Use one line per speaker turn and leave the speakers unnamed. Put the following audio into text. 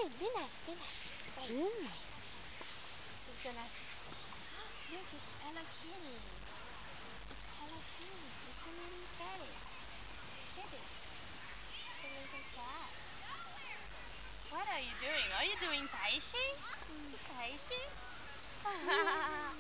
be nice, be nice. Wait. She's gonna... Look, it's Hello Kitty. It's Hello Kitty. It's a little kitty. Kitty. It's a little cat. What are you doing? Are you doing Tai Chi? Tai Chi?